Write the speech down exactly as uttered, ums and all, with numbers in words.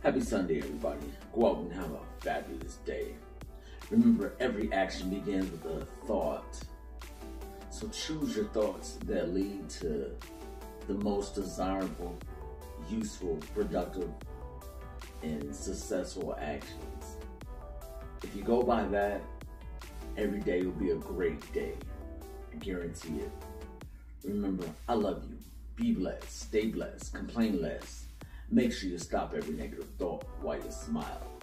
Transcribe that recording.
Happy Sunday, everybody. Go out and have a fabulous day. Remember, every action begins with a thought. So choose your thoughts that lead to the most desirable, useful, productive, and successful actions. If you go by that, every day will be a great day. I guarantee it. Remember, I love you. Be blessed. Stay blessed. Complain less. Make sure you stop every negative thought while you smile.